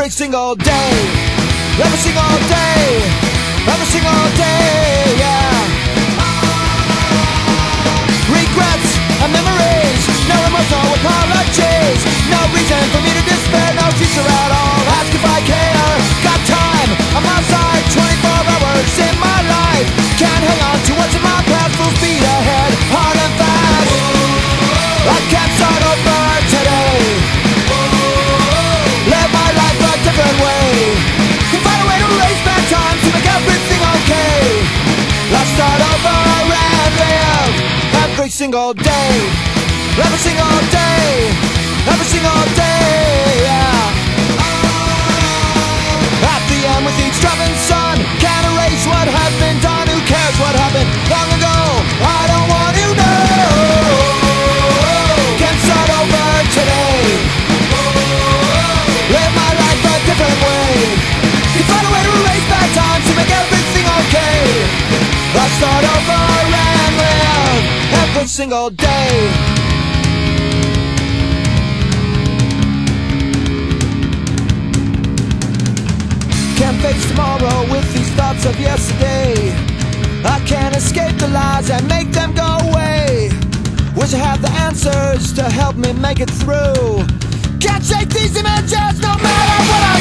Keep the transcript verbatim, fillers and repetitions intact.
every single day, every single day, every single day, yeah. Regrets and memories, no remorse, no apologies, no reason for me to despair, no future at all. Ask if I care, got time on my side, twenty-four hours in my life. Can't hang on to what's in my past, full speed ahead, hard and fast. I can't start over today, live my life a different way, can find a way to race back time to make everything okay. Let's start over and live every single day, every single day, every single day, yeah. At the end with each dropping sun, can't erase what has been done. Who cares what happened long ago? I don't want to know. Can start over today, live my life a different way, can find a way to erase bad times to make everything okay. Let's start over and live every single day. Can't face tomorrow with these thoughts of yesterday. I can't escape the lies and make them go away. Wish I had the answers to help me make it through. Can't shake these images no matter what I